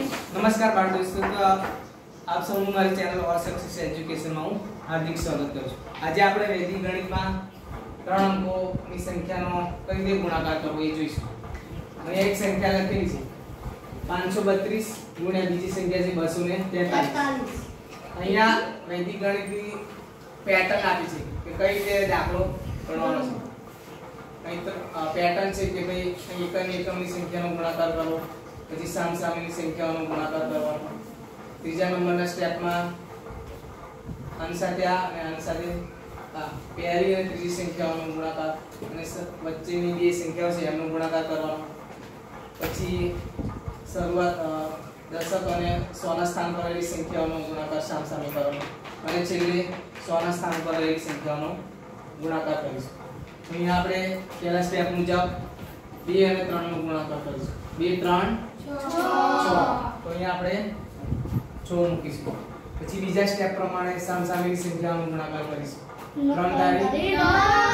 नमस्कार बाल दोस्तों, तो आप सबનું મારી ચેનલ ઓર સક્સેસ એજ્યુકેશન માં હું હાર્દિક સ્વાગત કરું છું। આજે આપણે વૈદિક ગણિતમાં ત્રણ અંકોની સંખ્યાનો કઈ રીતે ગુણાકાર કરવો એ જોઈશું। અહીંયા એક સંખ્યા લખેલી છે 532 ગુણ્યા બીજી સંખ્યા છે 243। અહીંયા વૈદિક ગણિતની પેટર્ન આપી છે કે કઈ રીતે દાખલો ગણવાનો છે। કઈ તો પેટર્ન છે કે ભાઈ એકમની સંખ્યાનો ગુણાકાર કરવો, પછી સામસામેની સંખ્યાઓનો ગુણાકાર કરવાનો, ત્રીજા નંબરના સ્ટેપમાં અંશ સાથે આ અને અંશ સાથે આ પહેલી અને ત્રીજી સંખ્યાઓનો ગુણાકાર અને વચ્ચેની બે સંખ્યાઓ છે એમનો ગુણાકાર કરવાનો, પછી શરૂઆત દશક અને 100 ના સ્થાન પર રહેલી સંખ્યાઓનો ગુણાકાર સામસામે કરવાનો અને છેલ્લે 100 ના સ્થાન પર રહેલી સંખ્યાઓનો ગુણાકાર કરીશું। અહીંયા આપણે પહેલા સ્ટેપ મુજબ 2 અને 3 નો ગુણાકાર કરીશું। 2 3 6 તો અહીંયા આપણે 6 મૂકીશું। પછી બીજા સ્ટેપ પ્રમાણે સામસામેની સંખ્યાઓનો ગુણાકાર કરીશું। 3 તારી 9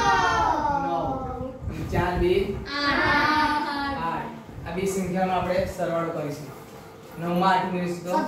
4 2 8 આ બે સંખ્યાનો આપણે સરવાળો કરીશું। 9 માં 8 ઉમેરીશું તો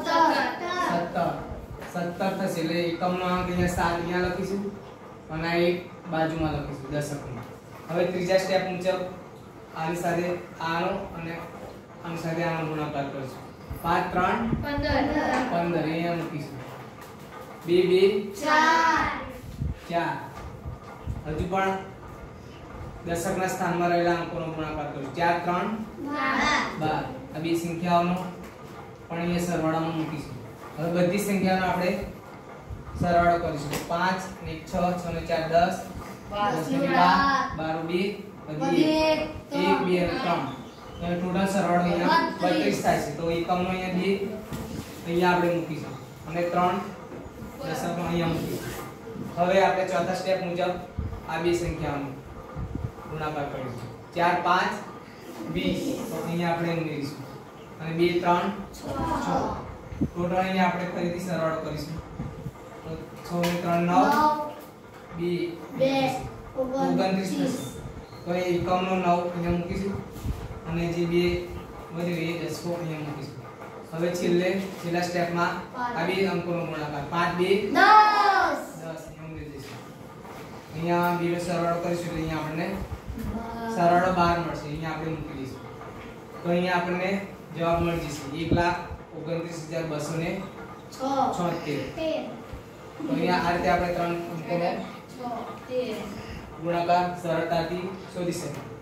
17 થશે। એટલે એકમનો અંક અહીંયા 7 અહીંયા લખીશું અને એક બાજુમાં લખીશું દશકમાં। હવે ત્રીજા સ્ટેપ મુજબ આની સાથે આનો અને આની સાથે આનો ગુણાકાર કરીશું। 5 3 15 અહીંયા મૂકીશું। 2 2 4 હજુ પણ દશકના સ્થાનમાં રહેલા અંકોનો ગુણાકાર કરીશું। 4 3 12 આ બે સંખ્યાઓનો પણ અહીંયા સરવાળામાં મૂકીશું। હવે બધી સંખ્યાનો આપણે સરવાળો કરીશું। 5 ને 6 6 ને 4 10 12 2 1 2 અને 3 ટોટલ સરવાળો અહીંયા 32 થાય છે। તો એકમનો અહીંયા 2 અહીંયા આપણે મૂકીશું અને 3 દશકનો અહીંયા મૂકીશું। હવે આપણે ચોથા સ્ટેપ મુજબ આ બે સંખ્યાઓનો ગુણાકાર કરીશું। 4 5 20 તો અહીંયા આપણે ઉમેરીશું અને 2 3 6 ટોટલ અહીંયા આપણે ફરીથી સરવાળો કરીશું। તો 6 ને 3 9 2 29 થશે। તો એ એકમનો 9 અહીંયા મૂકીશું અને જે બે વધ્યું એ દશકો અહીંયા મૂકીશું। હવે છેલ્લા સ્ટેપમાં આ બે અંકોનો ગુણાકાર 5 2 10 અહીંયા ઉમેરી દઈશું। અહીંયા બે નો સરવાળો કરીશું એટલે અહીંયા આપણને સરવાળો 12 મળશે। અહીંયા આપણે મૂકી દઈશું તો અહીંયા આપણને જવાબ મળી જશે 1,29,276। તો અહીંયા આ રીતે આપણે ત્રણ અંકોનો ગુણાકાર સરળતાથી શોધી શકીએ।